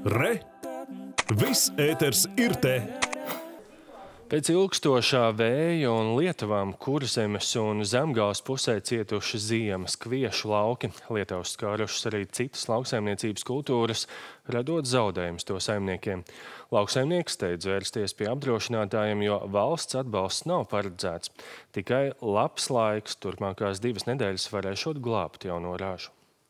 Re! Viss ēters ir te! Pēc ilgstošā vēja un lietavām Kurzemes un Zemgales pusē cietuši ziemas kviešu lauki, Lietuvas skārušas arī citas lauksaimniecības kultūras, radot zaudējumus to saimniekiem. Lauksaimnieks steidz vērsties pie apdrošinātājiem, jo valsts atbalsts nav paredzēts. Tikai labs laiks turpmākās 2 nedēļas varēšot glābt jauno ražu.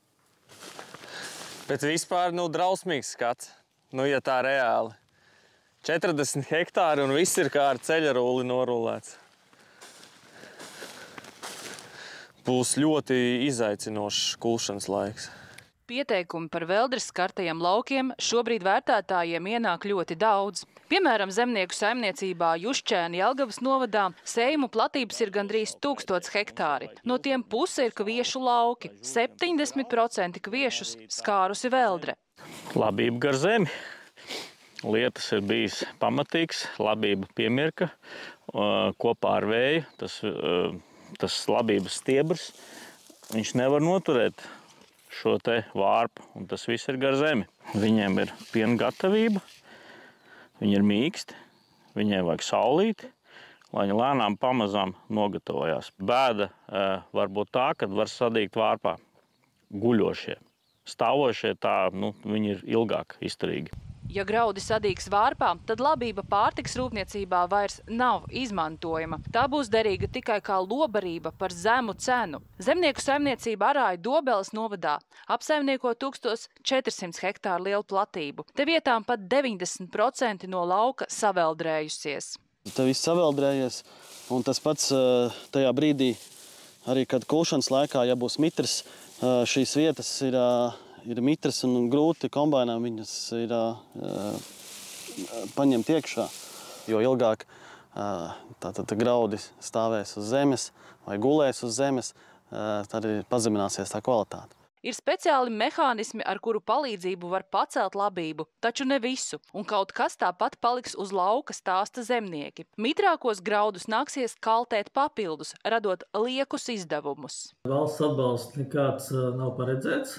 Bet vispār, drausmīgs skats, ja tā reāli. 40 hektāri un viss ir kā ar ceļarulli norulēts. Būs ļoti izaicinošs kulšanas laiks. Pieteikumi par Veldres skartajiem laukiem šobrīd vērtētājiem ienāk ļoti daudz. Piemēram, zemnieku saimniecībā Jušķēna Jelgavas novadā sējumu platības ir gandrīz 1000 hektāri. No tiem puse ir kviešu lauki. 70% kviešus skārusi Veldre. Labība gar zemi. Lietas ir bijis pamatīgs, labība piemirka kopā ar vēju. Tas labības stiebrs, viņš nevar noturēt šo te vārpu, un tas viss ir gar zemi. Viņiem ir piena gatavība, viņi ir mīksti, viņiem vajag saulīti, lai viņi lēnām pamazām nogatavojās. Bēda var būt tā, kad var sadīgt vārpā guļošie. Stāvošie viņi ir ilgāk izturīgi. Ja graudi sadīgs vārpā, tad labība pārtiks rūpniecībā vairs nav izmantojama. Tā būs derīga tikai kā lobarība par zemu cenu. Zemnieku saimniecība Arāja Dobeles novadā apsaimnieko 1400 hektāru lielu platību. Te vietām pat 90% no lauka saveldrējusies. Te viss saveldrējies, un tas pats tajā brīdī, arī kad kulšanas laikā, ja būs mitrs, šīs vietas ir mitras un grūti kombainām viņas ir paņemt iekšā, jo ilgāk graudi stāvēs uz zemes vai gulēs uz zemes, tad arī pazemināsies tā kvalitāte. Ir speciāli mehānismi, ar kuru palīdzību var pacelt labību, taču ne visu, un kaut kas tāpat paliks uz lauka, stāsta zemnieki. Mitrākos graudus nāksies kaltēt papildus, radot liekus izdevumus. Valsts atbalsts nekāds nav paredzēts.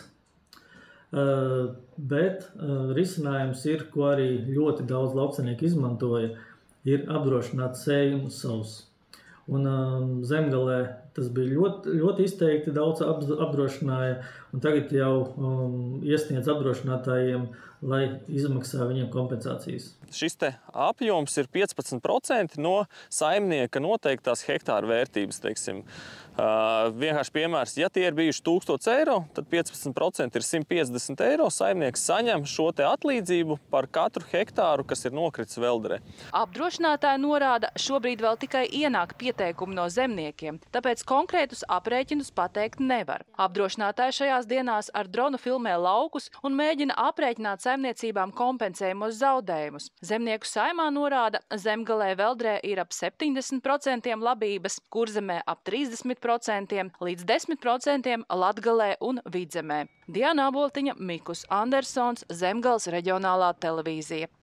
Bet risinājums ir, ko arī ļoti daudz lauksaimnieku izmantoja, ir apdrošināt sējumu savus. Un Zemgalē tas bija ļoti izteikti, daudz apdrošināja, un tagad jau iesniedz apdrošinātājiem, lai izmaksā viņiem kompensācijas. Šis te apjoms ir 15% no saimnieka noteiktās hektāru vērtības, teiksim. Vienkārši piemērs, ja tie ir bijuši 1000 eiro, tad 15% ir 150 eiro. Saimnieks saņem šo te atlīdzību par katru hektāru, kas ir nokritis Veldrē. Apdrošinātāji norāda, šobrīd vēl tikai ienāk pieteikumi no zemniekiem, tāpēc konkrētus aprēķinus pateikt nevar. Apdrošinātāji šajās dienās ar dronu filmē laukus un mēģina aprēķināt saimniecībām kompensējumos zaudējumus. Zemnieku saimā norāda, Zemgalē Veldrē ir ap 70% labības, Kurzemē ap 30%, līdz 10% Latgalē un Vidzemē. Diana Aboltiņa, Mikus Andersons, Zemgales reģionālā televīzija.